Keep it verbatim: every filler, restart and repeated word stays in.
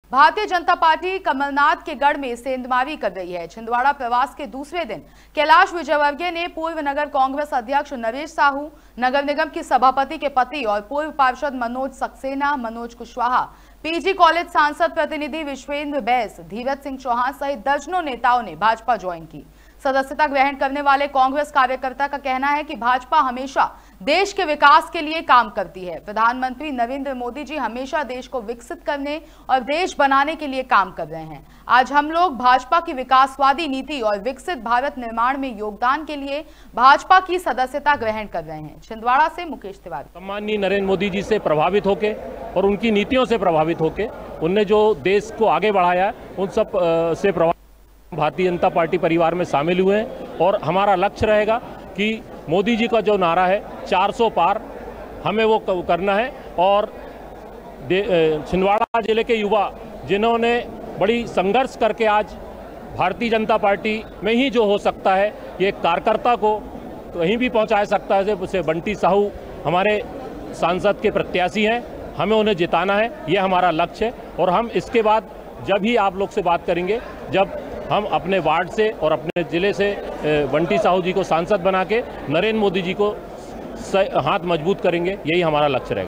Bharatiya Janata party Kamal Nath के गढ़ में सेंधमारी कर रही है। छिंदवाड़ा प्रवास के दूसरे दिन कैलाश विजयवर्गीय ने पूर्व नगर कांग्रेस अध्यक्ष नरेश साहू, नगर निगम की सभापति के पति और पूर्व पार्षद मनोज सक्सेना, मनोज कुशवाहा, पीजी कॉलेज सांसद प्रतिनिधि विश्वेंद्र बैस, धीरज सिंह चौहान सहित दर्जनों नेताओं ने भाजपा ज्वाइन की। सदस्यता ग्रहण करने वाले कांग्रेस कार्यकर्ता का कहना है कि भाजपा हमेशा देश के विकास के लिए काम करती है। प्रधानमंत्री नरेंद्र मोदी जी हमेशा देश को विकसित करने और देश बनाने के लिए काम कर रहे हैं। आज हम लोग भाजपा की विकासवादी नीति और विकसित भारत निर्माण में योगदान के लिए भाजपा की सदस्यता ग्रहण कर रहे हैं। छिंदवाड़ा से मुकेश तिवारी। सम्माननीय नरेंद्र मोदी जी से प्रभावित होके और उनकी नीतियों से प्रभावित होके उनने जो देश को आगे बढ़ाया उन सब से प्रभावित भारतीय जनता पार्टी परिवार में शामिल हुए हैं। और हमारा लक्ष्य रहेगा कि मोदी जी का जो नारा है चार सौ पार, हमें वो करना है। और छिंदवाड़ा जिले के युवा जिन्होंने बड़ी संघर्ष करके आज भारतीय जनता पार्टी में ही जो हो सकता है ये कार्यकर्ता को कहीं भी पहुंचा सकता है, उसे बंटी साहू हमारे सांसद के प्रत्याशी हैं, हमें उन्हें जिताना है, ये हमारा लक्ष्य है। और हम इसके बाद जब ही आप लोग से बात करेंगे, जब हम अपने वार्ड से और अपने ज़िले से बंटी साहू जी को सांसद बना के नरेंद्र मोदी जी को हाथ मजबूत करेंगे, यही हमारा लक्ष्य रहेगा।